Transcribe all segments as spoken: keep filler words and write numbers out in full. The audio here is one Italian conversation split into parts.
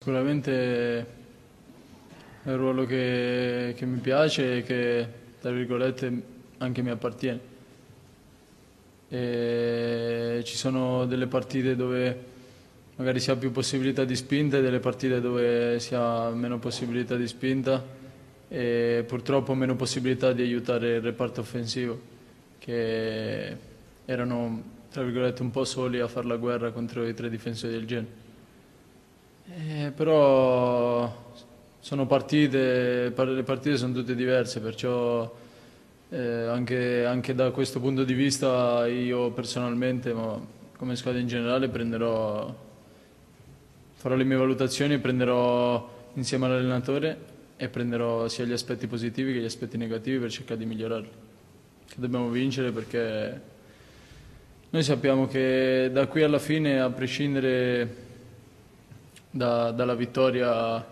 Sicuramente è un ruolo che, che mi piace e che, tra virgolette, anche mi appartiene. E ci sono delle partite dove magari si ha più possibilità di spinta e delle partite dove si ha meno possibilità di spinta e purtroppo meno possibilità di aiutare il reparto offensivo, che erano, tra virgolette, un po' soli a fare la guerra contro i tre difensori del Genoa. Eh, però sono partite, par- le partite sono tutte diverse, perciò eh, anche, anche da questo punto di vista io personalmente, ma come squadra in generale, prenderò, farò le mie valutazioni e prenderò insieme all'allenatore e prenderò sia gli aspetti positivi che gli aspetti negativi per cercare di migliorarli. Che dobbiamo vincere perché noi sappiamo che da qui alla fine, a prescindere da- dalla vittoria,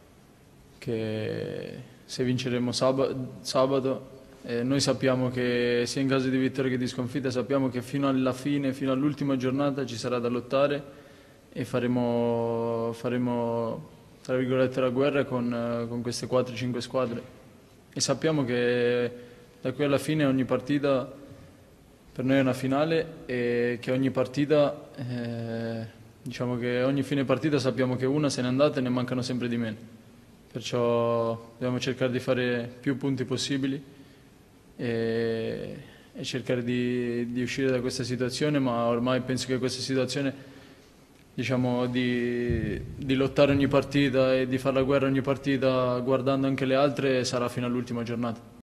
che se vinceremo sab- sabato, eh, noi sappiamo che sia in caso di vittoria che di sconfitta, sappiamo che fino alla fine, fino all'ultima giornata ci sarà da lottare e faremo, faremo tra virgolette, la guerra con, eh, con queste quattro cinque squadre. E sappiamo che da qui alla fine ogni partita per noi è una finale e che ogni partita, eh, diciamo che ogni fine partita sappiamo che una se n'è andata e ne mancano sempre di meno. Perciò dobbiamo cercare di fare più punti possibili e, e cercare di, di uscire da questa situazione, ma ormai penso che questa situazione, diciamo, di, di lottare ogni partita e di fare la guerra ogni partita guardando anche le altre sarà fino all'ultima giornata.